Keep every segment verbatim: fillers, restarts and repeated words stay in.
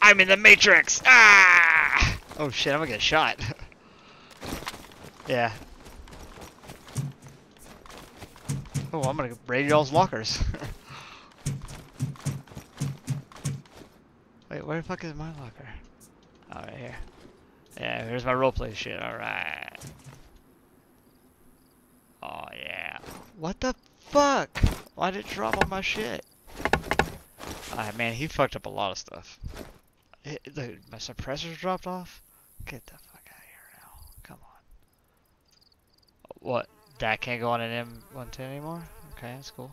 I'm in the Matrix! Ah! Oh shit, I'm gonna get shot. Yeah. Oh, I'm gonna raid y'all's lockers. Wait, where the fuck is my locker? Oh, right here. Yeah, here's my roleplay shit. Alright. Oh, yeah. What the fuck? Why did it drop all my shit? Ah, man, he fucked up a lot of stuff. It, the, my suppressors dropped off? Get the fuck out of here now. Come on. What? That can't go on an M one ten anymore? Okay, that's cool.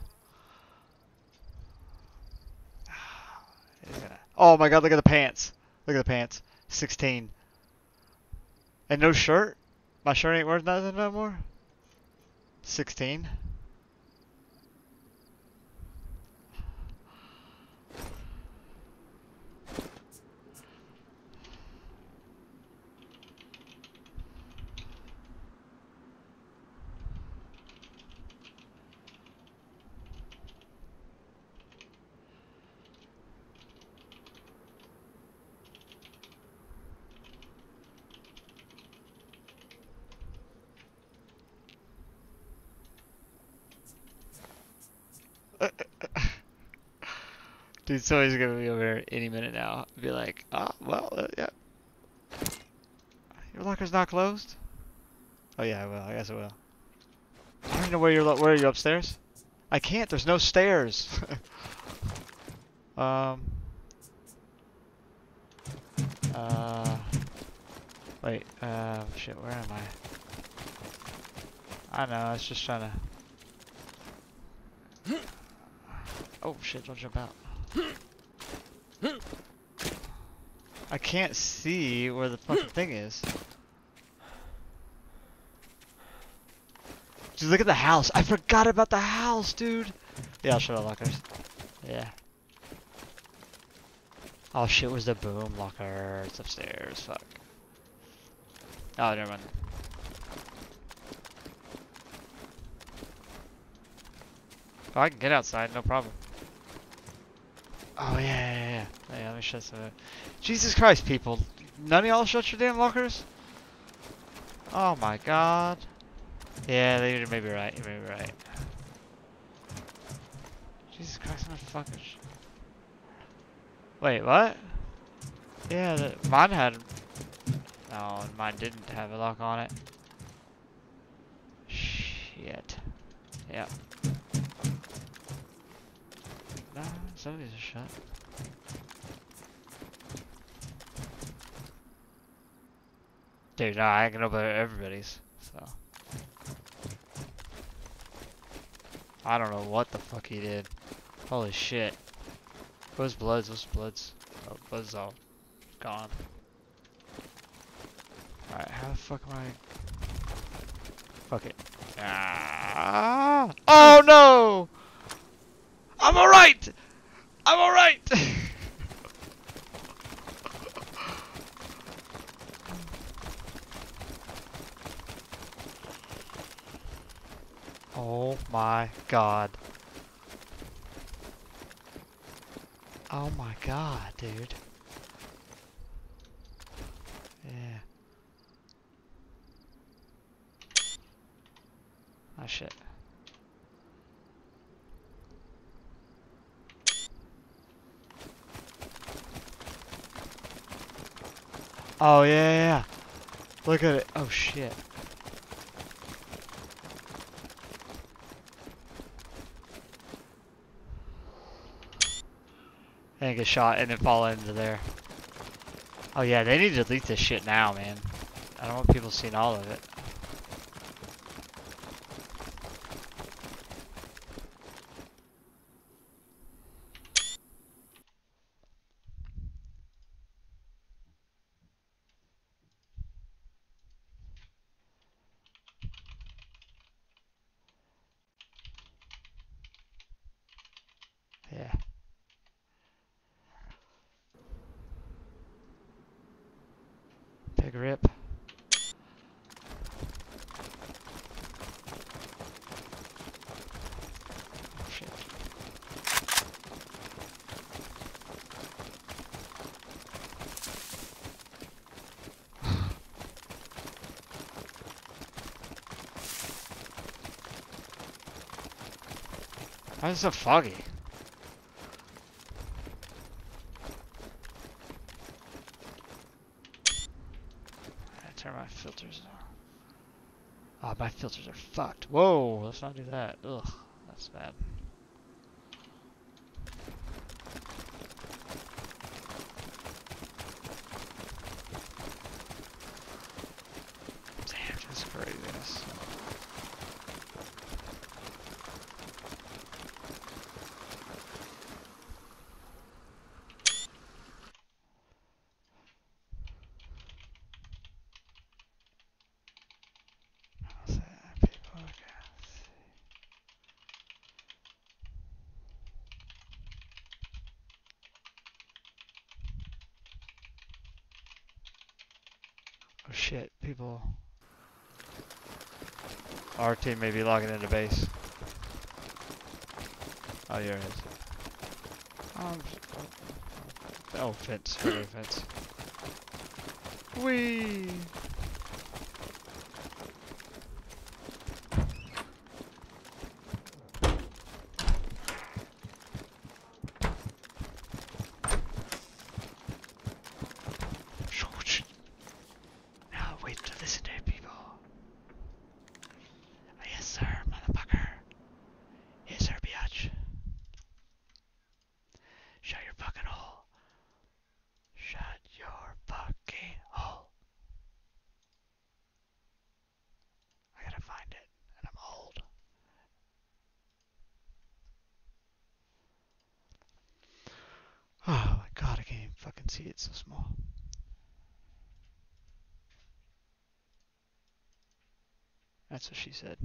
Oh my god, look at the pants. Look at the pants. sixteen. And no shirt? My shirt ain't worth nothing no more? sixteen. Dude, somebody's gonna be over here any minute now. Be like, oh, well, uh, yeah. Your locker's not closed? Oh yeah, I will. I guess I will. I don't even know where you're. Where are you upstairs? I can't. There's no stairs. um. Uh. Wait. Uh. Shit. Where am I? I know. I was just trying to. Oh shit! Don't jump out. I can't see where the fucking thing is. Just look at the house. I forgot about the house, dude. Yeah, I'll show the lockers. Yeah. Oh shit, was the boom locker? It's upstairs. Fuck. Oh, never mind. Oh, I can get outside, no problem. Oh yeah, yeah, yeah. Yeah, let me shut some. Jesus Christ, people! None of y'all shut your damn lockers? Oh my god. Yeah, they may be right. You may be right. Jesus Christ, motherfuckers. Wait, what? Yeah, the, mine had. No, mine didn't have a lock on it. Shit. Yeah. Nah, some of these are shut. Dude, nah, I can open everybody's. So. I don't know what the fuck he did. Holy shit. Where's Bloods? What's Bloods? Oh, Bloods all gone. Alright, how the fuck am I? Fuck it. Ah! Oh no! I'm alright! I'm alright! Oh my god. Oh my god, dude. Yeah. Oh shit. Oh yeah, yeah, yeah. Look at it. Oh shit. And get shot and then fall into there. Oh yeah, they need to delete this shit now, man. I don't want people seeing all of it. Yeah. Big rip. Oh shit. Why is it so foggy? I turn my filters on. Oh, my filters are fucked. Whoa, let's not do that. Ugh, that's bad. Damn, just craziness. How's that? People, okay. Oh shit, people. Our team may be logging into base. Oh, here it is. Um, oh, fence, regular fence. Whee! Now wait to listen to people. Oh, yes, sir, motherfucker. Yes, sir, biatch. Shut your fucking hole. Shut your fucking hole. I gotta find it, and I'm old. Oh my god, I can't even fucking see it, it's so small. That's what she said.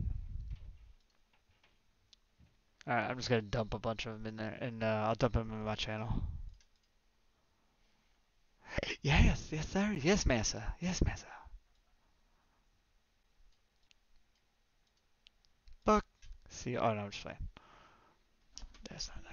Alright, I'm just gonna dump a bunch of them in there, and uh, I'll dump them in my channel. Yes, yes, sir. Yes, massa. Yes, massa. Fuck. See, oh no, I'm just playing. That's not